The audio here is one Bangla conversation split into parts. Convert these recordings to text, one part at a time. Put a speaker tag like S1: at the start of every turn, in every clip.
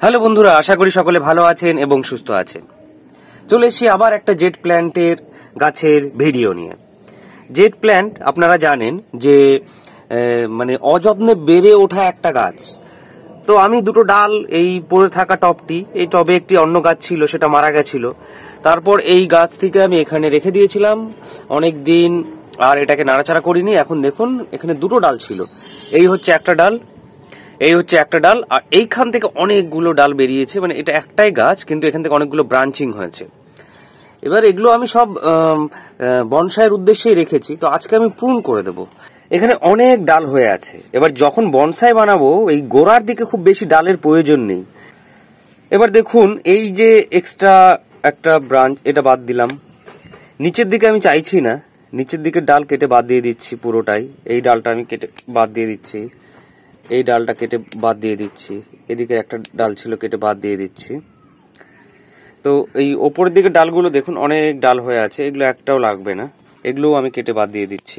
S1: হ্যালো বন্ধুরা, আশা করি সকলে ভালো আছেন এবং সুস্থ আছেন। চলে এসেছি আবার একটা জেট প্ল্যান্টের গাছের ভিডিও নিয়ে। জেট প্ল্যান্ট আপনারা জানেন যে মানে অযত্নে বেড়ে ওঠা একটা গাছ। তো আমি দুটো ডাল, এই পড়ে থাকা টবটি, এই টবে একটি অন্য গাছ ছিল, সেটা মারা গেছিল। তারপর এই গাছটিকে আমি এখানে রেখে দিয়েছিলাম অনেক দিন, আর এটাকে নাড়াচাড়া করিনি। এখন দেখুন, এখানে দুটো ডাল ছিল, এই হচ্ছে একটা ডাল, এই হচ্ছে একটা ডাল, আর এইখান থেকে অনেকগুলো ডাল বেরিয়েছে। মানে এটা একটাই গাছ, কিন্তু এখান থেকে অনেকগুলো ব্রাঞ্চিং হয়েছে। এবার এগুলো আমি সব বনসাইয়ের উদ্দেশ্যেই রেখেছি, তো আজকে আমি প্রুন করে দেব। এখানে অনেক ডাল হয়ে আছে, এবার যখন বনসাই বানাবো এই গোড়ার দিকে খুব বেশি ডালের প্রয়োজন নেই। এবার দেখুন, এই যে এক্সট্রা একটা ব্রাঞ্চ, এটা বাদ দিলাম। নিচের দিকে আমি চাইছি না, নিচের দিকে ডাল কেটে বাদ দিয়ে দিচ্ছি পুরোটাই। এই ডালটা আমি কেটে বাদ দিয়ে দিচ্ছি, এই ডালটা কেটে বাদ দিয়ে দিচ্ছি, এদিকে একটা ডাল ছিল কেটে বাদ দিয়ে দিচ্ছি। তো এই ওপরের দিকে ডালগুলো দেখুন অনেক ডাল হয়ে আছে, এগুলো একটাও লাগবে না, এগুলোও আমি কেটে বাদ দিয়ে দিচ্ছি।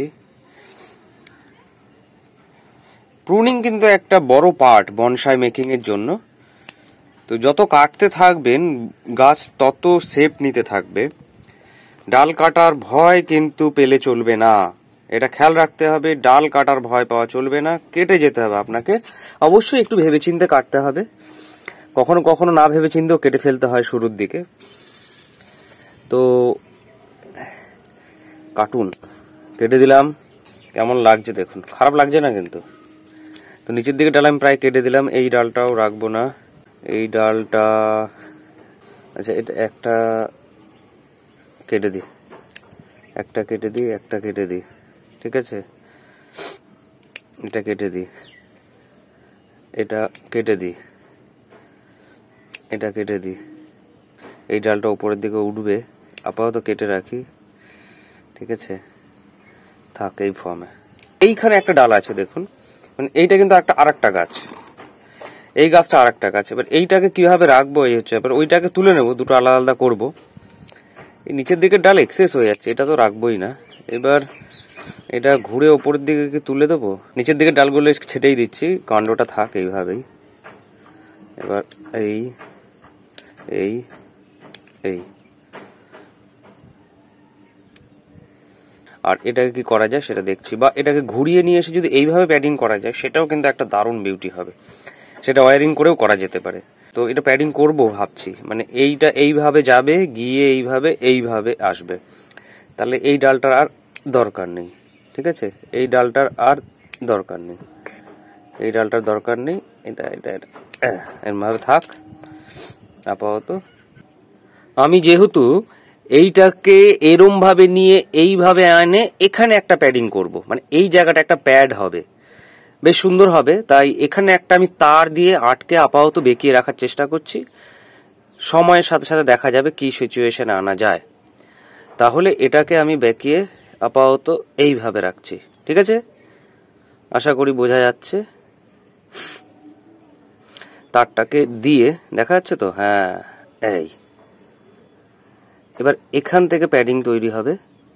S1: প্রুনিং কিন্তু একটা বড় পার্ট বনসাই মেকিং এর জন্য। তো যত কাটতে থাকবেন গাছ তত শেপ নিতে থাকবে। ডাল কাটার ভয় কিন্তু পেলে চলবে না, এটা খেয়াল রাখতে হবে। ডাল কাটার ভয় পাওয়া চলবে না, কেটে যেতে হবে আপনাকে। অবশ্যই একটু ভেবেচিন্তে কাটতে হবে, কখনো কখনো না ভেবেচিন্তেও কেটে ফেলতে হয় শুরুর দিকে। তো কাটুন, কেটে দিলাম। কেমন লাগছে দেখুন, খারাপ লাগছে না কিন্তু। তো নিচের দিকে ডাল আমি প্রায় কেটে দিলাম, এই ডালটাও রাখবো না, এই ডালটা, আচ্ছা এটা একটা কেটে দিই, একটা কেটে দিই, একটা কেটে দিই, ঠিক আছে, এটা কেটে দিই, এটা কেটে দিই, এটা কেটে দিই। এই ডালটা উপরের দিকে উঠবে, আপাতত কেটে রাখি, ঠিক আছে, থাক এই ফর্মে। এইখানে একটা ডাল আছে দেখুন, মানে এইটা কিন্তু একটা আরেকটা গাছ, এই গাছটা আরেকটা গাছ। এবার এইটাকে কিভাবে রাখবো এই হচ্ছে, এবার ওইটাকে তুলে নেবো, দুটো আলাদা আলাদা করবো। এই নিচের দিকের ডাল এক্সেস হয়ে যাচ্ছে, এটা তো রাখবোই না। এবার এটা ঘুরে ওপরের দিকে তুলে দেবো, নিচের দিকে ডালগুলো ছেটেই দিচ্ছি, কাণ্ডটা থাক এইভাবেই। এবার এই এই এই, আর এটাকে কি করা যায় সেটা দেখছি, বা এটাকে ঘুরিয়ে নিয়ে এসে যদি এইভাবে প্যাডিং করা যায় সেটাও কিন্তু একটা দারুণ বিউটি হবে। সেটা ওয়ারিং করেও করা যেতে পারে। তো এটা প্যাডিং করব ভাবছি, মানে এইটা এইভাবে যাবে, গিয়ে এইভাবে এইভাবে আসবে, তাহলে এই ডালটার আর দরকার নেই, ঠিক আছে, এই ডালটার আর দরকার নেই, এই ডালটার দরকার নেই, এটা এটা এটা এরভাবে থাক আপাতত। আমি যেহেতু এইটাকে এরম ভাবে নিয়ে এইভাবে আনে এখানে একটা প্যাডিং করব, মানে এই জায়গাটা একটা প্যাড হবে, বেশ সুন্দর হবে। তাই এখানে একটা আমি তার দিয়ে আটকে আপাতত বেঁকিয়ে রাখার চেষ্টা করছি। সময়ের সাথে সাথে দেখা যাবে কি সিচুয়েশনে আনা যায়। তাহলে এটাকে আমি বেঁকিয়ে আপাতত এইভাবে রাখছি, ঠিক আছে, আশা করি বোঝা যাচ্ছে। তারটাকে দিয়ে দেখা যাচ্ছে তো, হ্যাঁ এই। এবার এখান থেকে প্যাডিং তৈরি হবে।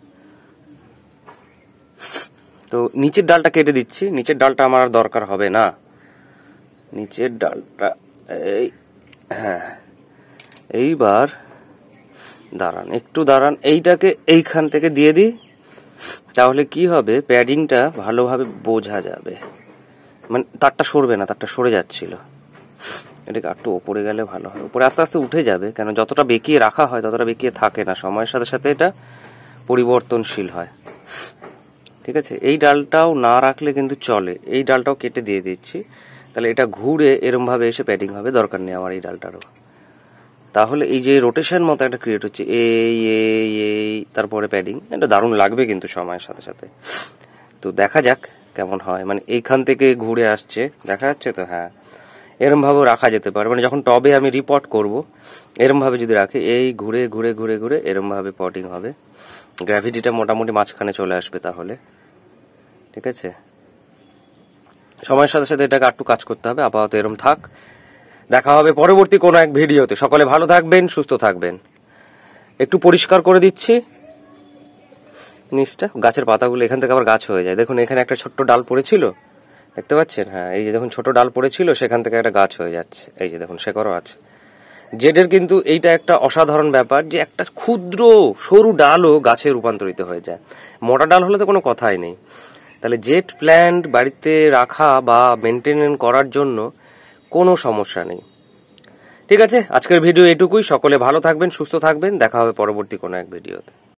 S1: তো নিচের ডালটা কেটে দিচ্ছি, নিচের ডালটা আমার আর দরকার হবে না, নিচের ডালটা এই, হ্যাঁ এইবার দাঁড়ান, একটু দাঁড়ান, এইটাকে এইখান থেকে দিয়ে দিই, তাহলে কি হবে, প্যাডিংটা ভালোভাবে বোঝা যাবে, মানে তারটা সরবে না, তারটা সরে যাচ্ছিল, এটাকে একটু ওপরে গেলে ভালো হয়, উপরে আস্তে আস্তে উঠে যাবে, কেন যতটা বেঁকিয়ে রাখা হয় ততটা বেঁকিয়ে থাকে না, সময়ের সাথে সাথে এটা পরিবর্তনশীল হয়, ঠিক আছে। এই ডালটাও না রাখলে কিন্তু চলে, এই ডালটাও কেটে দিয়ে দিচ্ছি, তাহলে এটা ঘুরে এরম ভাবে এসে প্যাডিং হবে, দরকার নেই আমার এই ডালটারও। তাহলে এই যে রোটেশন মতো একটা ক্রিয়েট হচ্ছে, এই এই এই তারপরে প্যাডিং, এটা দারুণ লাগবে কিন্তু সময়ের সাথে সাথে। তো দেখা যাক কেমন হয়, মানে এইখান থেকে ঘুরে আসছে, দেখা যাচ্ছে তো, হ্যাঁ এরম ভাবেও রাখা যেতে পারে, মানে যখন টবে আমি রিপোর্ট করব এরম ভাবে যদি রাখি, এই ঘুরে ঘুরে ঘুরে ঘুরে এরম ভাবে পটিং হবে, গ্র্যাভিটিটা মোটামুটি মাঝখানে চলে আসবে, তাহলে ঠিক আছে। সময়ের সাথে সাথে এটাকে একটু কাজ করতে হবে, আপাতত এরম থাক। দেখা হবে পরবর্তী কোনো এক ভিডিওতে, সকলে ভালো থাকবেন, সুস্থ থাকবেন। একটু পরিষ্কার করে দিচ্ছি নিচটা, গাছের পাতাগুলো এখান থেকে আবার গাছ হয়ে যায়, দেখুন এখানে একটা ছোট্ট ডাল পড়েছিল, দেখতে পাচ্ছেন? হ্যাঁ, এই যে দেখুন ছোট ডাল পড়েছিল, সেখান থেকে একটা গাছ হয়ে যাচ্ছে। এই যে দেখুন শেকড়ও আছে। জেডের কিন্তু এইটা একটা অসাধারণ ব্যাপার যে একটা ক্ষুদ্র সরু ডালও গাছে রূপান্তরিত হয়ে যায়। মোটা ডাল হলে তো কোনো কথাই নেই। তাহলে জেড প্ল্যান্ট বাড়িতে রাখা বা মেনটেন করার জন্য কোনো সমস্যা নেই। ঠিক আছে, আজকের ভিডিও এটুকুই। সকলে ভালো থাকবেন, সুস্থ থাকবেন। দেখা হবে পরবর্তী কোনো এক ভিডিওতে।